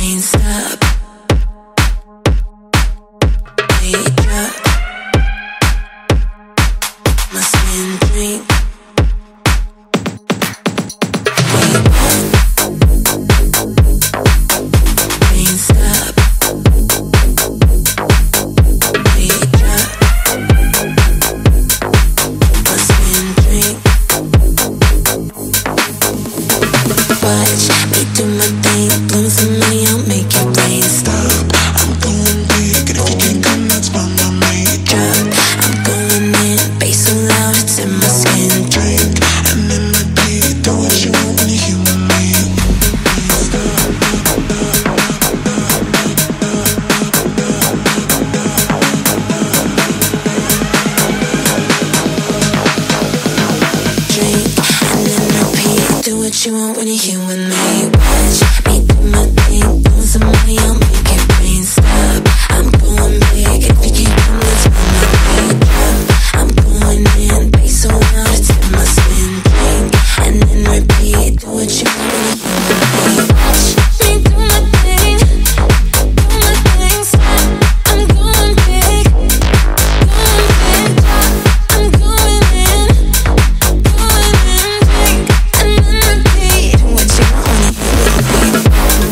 brain stop. Wait up. My skin drink. Wait up. Brain stop. Wait up. My skin drink. Watch me do my thing, blow some money, I'll make your brain stop. I'm going big, and if you can't come, that's fine by me. Drop, I'm going in, bass so loud, it's in my skin. Drink, and then repeat, do what you want when you're here with me. Drink, and then repeat, do what you want when you're here with me. Watch me do my thing, blow some money, I'll make your brain stop. I'm going big, if you can't come, let's run my way. Drop, I'm going in, bass so loud, it's in my skin. Drink, and then repeat, do what you want when you're here with me. Watch me do my thing, stop. I'm going big, drop. I'm going in, drink, and then repeat, do what you want when you're here with me.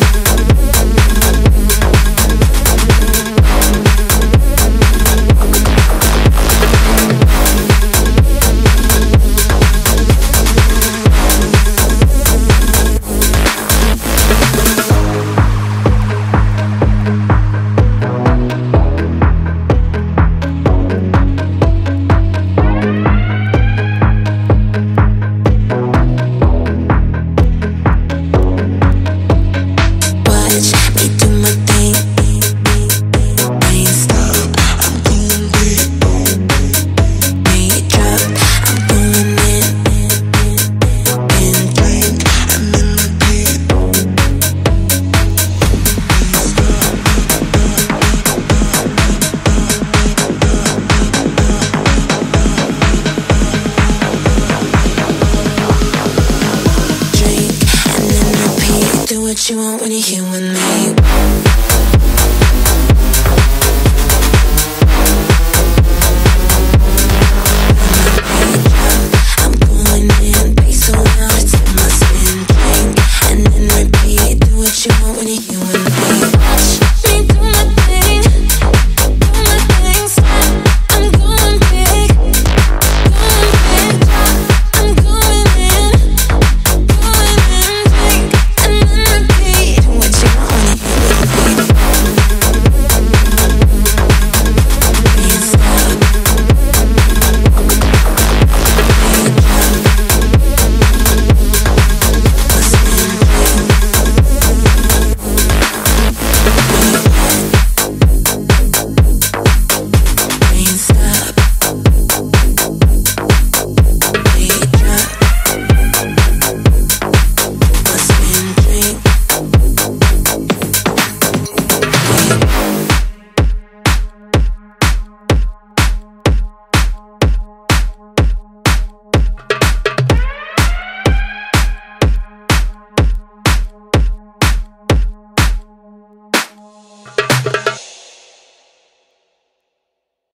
Watch me do my thing, brain stop. I'm going big, wait, drop. I'm going in, drink, and then repeat. Drink, and then repeat. Do what you want when you're here with me.